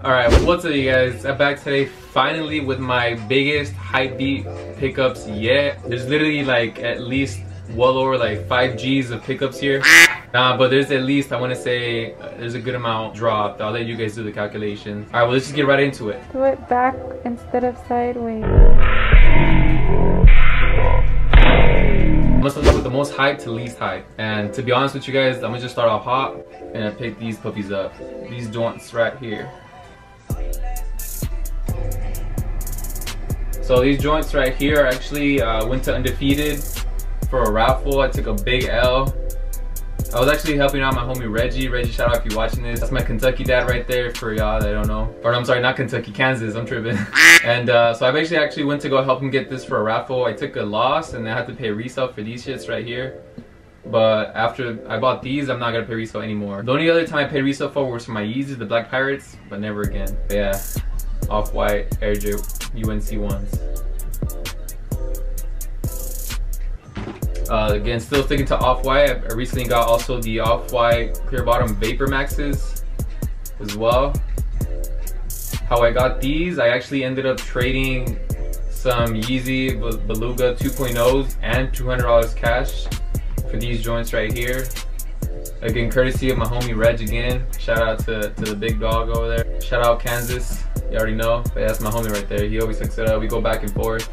Alright, what's up you guys? I'm back today finally with my biggest hype beat pickups yet. There's literally like at least well over like 5 G's of pickups here. But there's at least, I want to say, there's a good amount dropped. I'll let you guys do the calculations. Alright, well let's just get right into it. Do it back instead of sideways. Let's start with the most hype to least hype. And to be honest with you guys, I'm gonna just start off hot and I pick these puppies up. These joints right here. So these joints right here, I actually went to undefeated for a raffle. I took a big L. I was actually helping out my homie Reggie. Reggie, shout out if you're watching this. That's my Kentucky dad right there for y'all that don't know. Or I'm sorry, not Kentucky, Kansas, I'm tripping. And so I actually went to go help him get this for a raffle. I took a loss and I had to pay resale for these shits right here. But after I bought these, I'm not gonna pay resale anymore. The only other time I paid resale for was for my Yeezys, the Black Pirates, but never again. But yeah, Off-White Air J UNC ones. Again, still sticking to Off-White. I recently got also the Off-White Clear Bottom Vapor Maxes as well. How I got these, I actually ended up trading some Yeezy Beluga 2.0s and $200 cash for these joints right here. Again, courtesy of my homie Reg again. Shout out to the big dog over there. Shout out Kansas, you already know. But yeah, that's my homie right there. He always hooks it up. We go back and forth.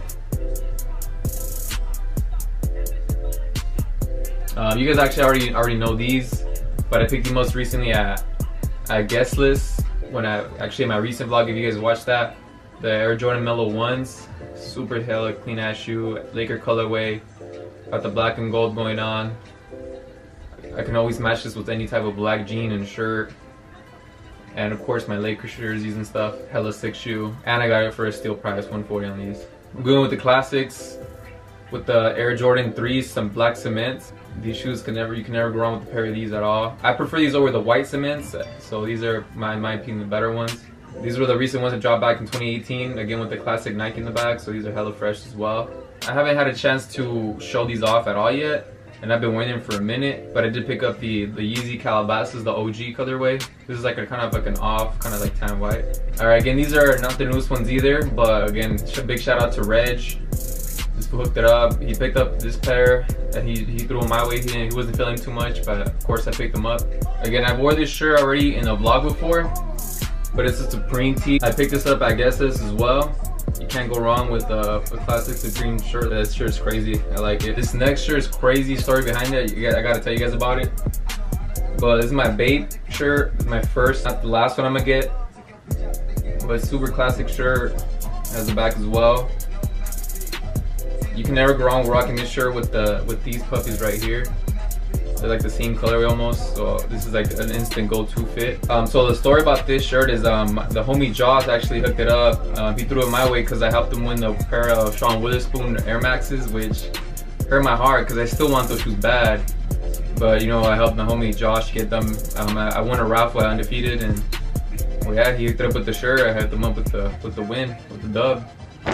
You guys actually already know these, but I picked the most recently at Guestless when in my recent vlog, if you guys watched that, the Air Jordan Mellow 1s, super hella clean ass shoe, Laker colorway, got the black and gold going on. I can always match this with any type of black jean and shirt, and of course my Laker jerseys and stuff. Hella sick shoe, and I got it for a steal price, $140 on these. I'm going with the classics. With the Air Jordan 3s, some black cements. These shoes you can never go wrong with a pair of these at all. I prefer these over the white cements, so these are, in my opinion, the better ones. These were the recent ones that dropped back in 2018, again with the classic Nike in the back, so these are hella fresh as well. I haven't had a chance to show these off at all yet, and I've been wearing them for a minute, but I did pick up the Yeezy Calabasas, the OG colorway. This is like a kind of like an off, kind of like tan white. Alright, again, these are not the newest ones either, but again, big shout out to Reg. Just hooked it up. He picked up this pair and he threw them my way. He wasn't feeling too much, but of course I picked them up. Again, I wore this shirt already in a vlog before, but it's a Supreme tee. I picked this up at Guestless as well. You can't go wrong with a classic Supreme shirt. That shirt's crazy. I like it. This next shirt is crazy. Story behind it. I gotta tell you guys about it. But this is my Bape shirt. It's my first, not the last one I'm gonna get. But super classic shirt. Has the back as well. You can never go wrong rocking this shirt with these puppies right here. They're like the same colorway almost, so this is like an instant go-to fit. So the story about this shirt is the homie Josh actually hooked it up. He threw it my way because I helped him win the pair of Sean Witherspoon Air Maxes, which hurt my heart because I still want those shoes bad. But you know, I helped my homie Josh get them. I won a raffle at Undefeated, and well, yeah, he hooked it up with the shirt. I hooked them up with the win, with the dub.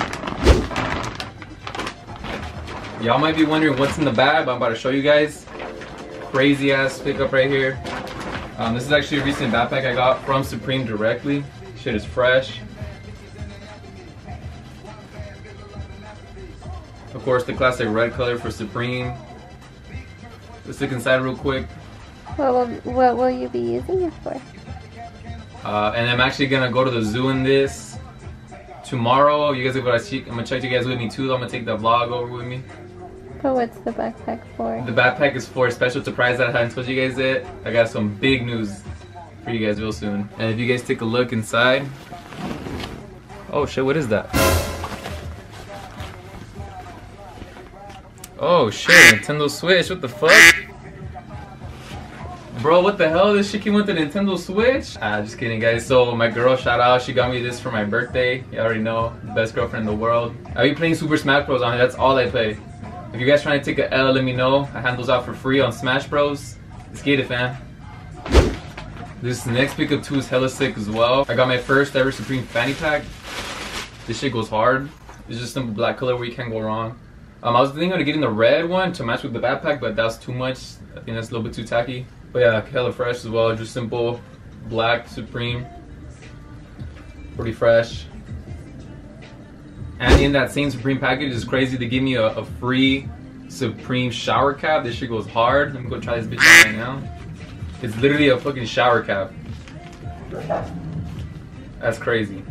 Y'all might be wondering what's in the bag, but I'm about to show you guys. Crazy ass pickup right here. This is actually a recent backpack I got from Supreme directly. Shit is fresh. Of course, the classic red color for Supreme. Let's look inside real quick. What will you be using it for? And I'm actually gonna go to the zoo in this tomorrow. You guys are I'm gonna check you guys with me too. I'm gonna take the vlog over with me. But what's the backpack for? The backpack is for a special surprise that I haven't told you guys yet. I got some big news for you guys real soon. And if you guys take a look inside. Oh shit, what is that? Oh shit, Nintendo Switch, what the fuck? Bro, what the hell? This shit came with the Nintendo Switch? Just kidding, guys. So my girl, shout out, she got me this for my birthday. You already know, best girlfriend in the world. I'll be playing Super Smash Bros on it. That's all I play. If you guys trying to take a L, let me know. I hand those out for free on Smash Bros. Let's get it, fam. This next pickup too is hella sick as well. I got my first ever Supreme fanny pack. This shit goes hard. It's just simple black color where you can't go wrong. I was thinking of getting the red one to match with the backpack, but that's too much. I think that's a little bit too tacky. But yeah, hella fresh as well. Just simple black Supreme. Pretty fresh. And in that same Supreme package, it's crazy to give me a free Supreme shower cap. This shit goes hard. Let me go try this bitch out right now. It's literally a fucking shower cap. That's crazy.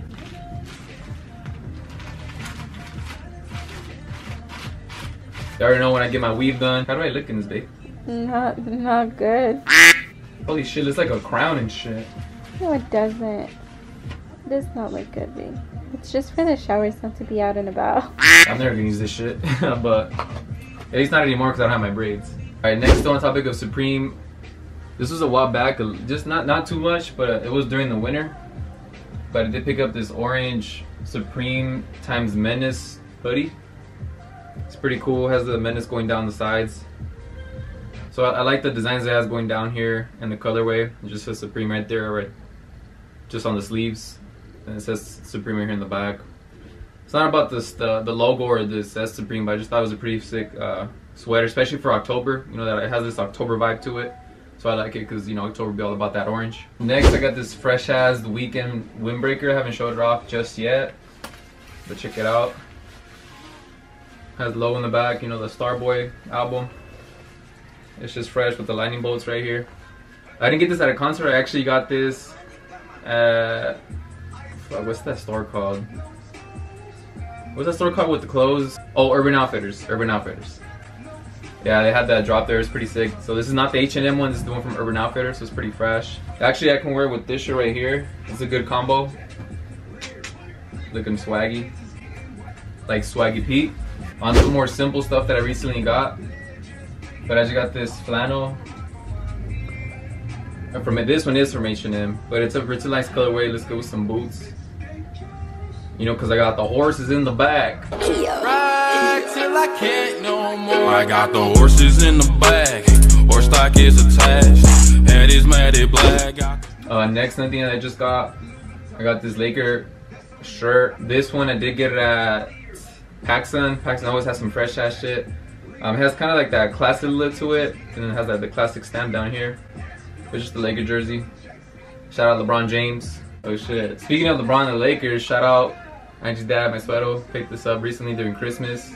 You already know when I get my weave done. How do I look in this, babe? Not good. Holy shit, looks like a crown and shit. No, it doesn't. It does not look good, babe. It's just for the showers, not to be out and about. I'm never gonna use this shit, but at least not anymore because I don't have my braids. All right, next on the topic of Supreme. This was a while back, just not too much, but it was during the winter. But I did pick up this orange Supreme times Menace hoodie. It's pretty cool. It has the Menace going down the sides. So I like the designs it has going down here and the colorway. It just says Supreme right there, right, just on the sleeves, and it says Supreme right here in the back. It's not about this the logo or this says Supreme, but I just thought it was a pretty sick sweater, especially for October. You know that it has this October vibe to it, so I like it because you know October be all about that orange. Next, I got this fresh as The Weeknd windbreaker. I haven't showed it off just yet, but check it out. Has low in the back, you know, the Starboy album. It's just fresh with the lightning bolts right here. I didn't get this at a concert. I actually got this at, what's that store called? What's that store called with the clothes? Oh, Urban Outfitters. Urban Outfitters. Yeah, they had that drop there. It's pretty sick. So this is not the H&M one. This is the one from Urban Outfitters. So it's pretty fresh. Actually, I can wear it with this shirt right here. It's a good combo. Looking swaggy. Like Swaggy Pete. On some more simple stuff that I recently got. But I just got this flannel. And from it, this one is from H&M, but it's a nice colorway. Let's go with some boots. You know, cause I got the horses in the back. Ride till I can't no more. I got the horses in the back. Horse stock is attached. Head is matted black. Next thing that I just got, I got this Laker shirt. This one I did get it at PacSun. PacSun always has some fresh ass shit. It has kind of like that classic look to it, and then it has like the classic stamp down here. It's just the Laker jersey. Shout out LeBron James. Oh shit. Speaking of LeBron and the Lakers, shout out Angie's dad, my sweater. Picked this up recently during Christmas.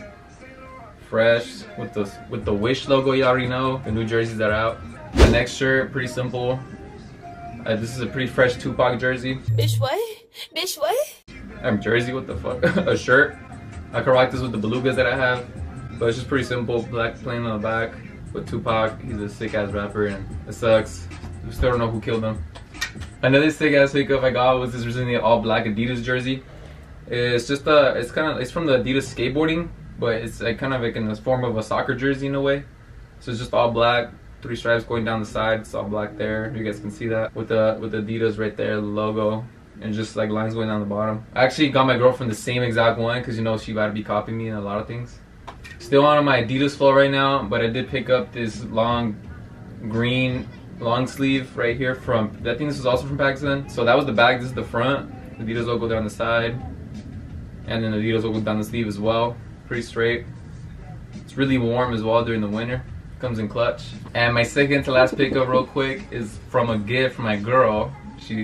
Fresh with the Wish logo, you already know. The new jerseys that are out. The next shirt, pretty simple. This is a pretty fresh Tupac jersey. Bitch what? Bitch what? I'm jersey, what the fuck? A shirt. I could rock this with the belugas that I have. But it's just pretty simple, black plain on the back with Tupac. He's a sick ass rapper and it sucks. We still don't know who killed him. Another sick ass pickup I got was this recently all black Adidas jersey. It's just it's from the Adidas skateboarding, but it's like kind of like in the form of a soccer jersey in a way. So it's just all black, 3 stripes going down the side. It's all black there. You guys can see that with the Adidas right there, the logo, and just like lines going down the bottom. I actually got my girlfriend the same exact one because you know she got to be copying me in a lot of things. Still on my Adidas flow right now, but I did pick up this long green long sleeve right here from, I think this was also from PacSun. So that was the back, this is the front. Adidas logo down the side. And then the Adidas logo down the sleeve as well. Pretty straight. It's really warm as well during the winter. Comes in clutch. And my second to last pickup real quick is from a gift from my girl.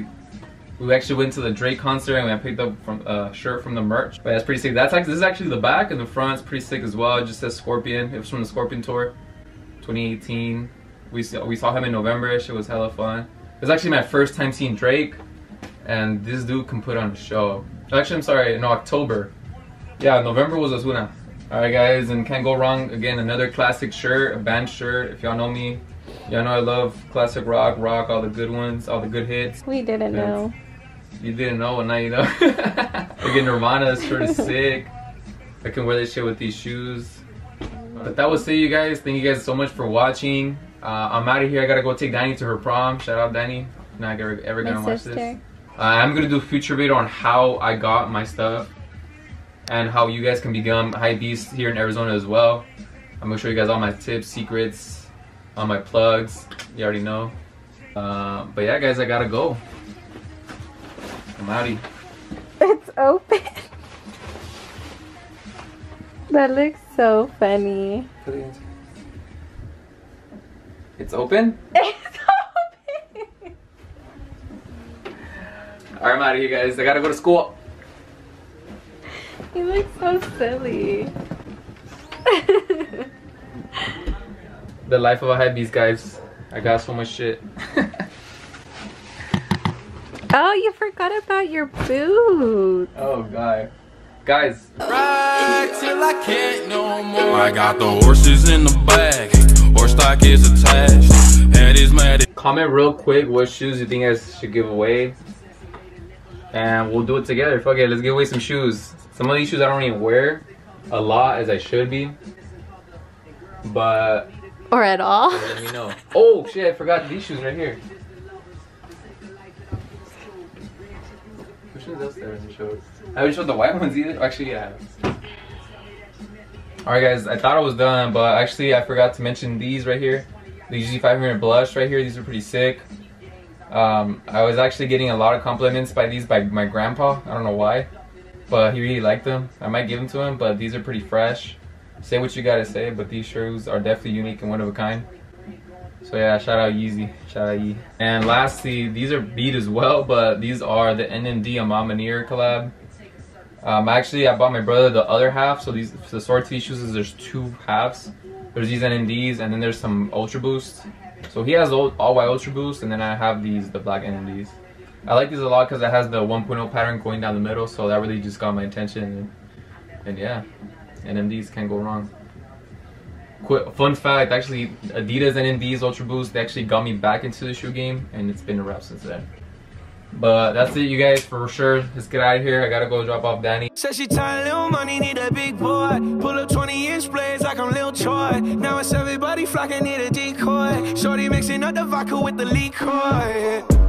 We actually went to the Drake concert and I picked up from a shirt from the merch. But that's pretty sick. This is actually the back, and the front's pretty sick as well. It just says Scorpion. It was from the Scorpion tour, 2018. We saw him in November. It was hella fun. It was actually my first time seeing Drake, and this dude can put on a show. Actually, I'm sorry, in October. Yeah, November was Ozuna. Alright guys, and can't go wrong. Again, another classic shirt, a band shirt. If y'all know me, y'all know I love classic rock, all the good ones, all the good hits. We didn't know. You didn't know, and now you know. Again, Nirvana is pretty sick. I can wear this shit with these shoes. But that was it, you guys. Thank you guys so much for watching. I'm out of here. I gotta go take Danny to her prom. Shout out Danny. Not ever gonna watch this. I'm gonna do a future video on how I got my stuff and how you guys can become high beasts here in Arizona as well. I'm gonna show you guys all my tips, secrets, all my plugs. You already know. But yeah, guys, I gotta go. I'm outie. It's open. That looks so funny. It's open? It's open. Alright, I'm out of here, guys. I gotta go to school. You look so silly. The life of a hypebeast, guys. I got so much shit. Oh, you forgot about your boots. Oh, God. Guys. Ride till I can't no more. I got the horses in the back. Horse stock is attached. Head is mad. Comment real quick what shoes you think I should give away. And we'll do it together. Fuck it, let's give away some shoes. Some of these shoes I don't even wear a lot as I should be. But... Or at all. let me know. Oh, shit, I forgot these shoes right here. Which ones else there in the show? I haven't showed the white ones either. Actually, yeah. Alright, guys, I thought I was done, but actually I forgot to mention these right here. The UG 500 blush right here. These are pretty sick. I was actually getting a lot of compliments by these by my grandpa. I don't know why, but he really liked them. I might give them to him, but these are pretty fresh. Say what you gotta say, but these shoes are definitely unique and one of a kind. So yeah, shout out Yeezy, shout out Yee. And lastly, these are beat as well, but these are the NMD Amamaneer collab. Actually, I bought my brother the other half. So these, the Sword TV shoes, there's two halves. There's these NMDs, and then there's some Ultra Boost. So he has all white Ultra Boost, and then I have these, the black NMDs. I like these a lot because it has the 1.0 pattern going down the middle, so that really just got my attention. And yeah, NMDs can't go wrong. Quick fun fact, actually, Adidas NMDs Ultra Boost, they actually got me back into the shoe game, and it's been a wrap since then. But that's it, you guys, for sure. Let's get out of here. I gotta go drop off Danny. Said she tired, little money, need a big boy. Pull up 20-inch blades like I'm Lil Troy. Now it's everybody flocking, need a decoy. Shorty mixing up the vodka with the liquor.